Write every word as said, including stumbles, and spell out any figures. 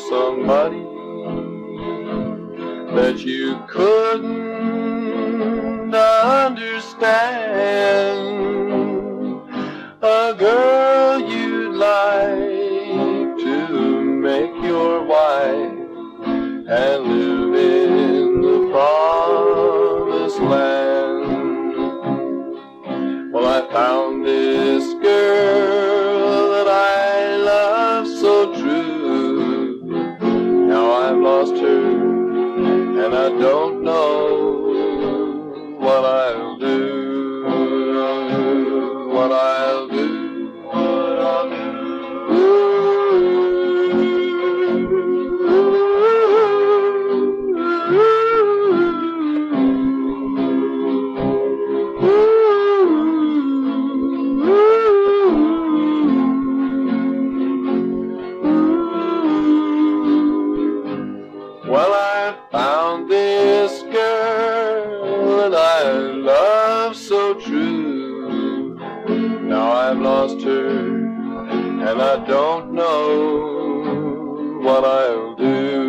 somebody that you couldn't understand, a girl you'd like to make your wife and live in the promised land. Well, I found this girl that I love so true. Now I've lost her and I don't know what I'll do, what I'll do, what I'll do. Well, I found this girl that I love so true. Now I've lost her and I don't know what I'll do.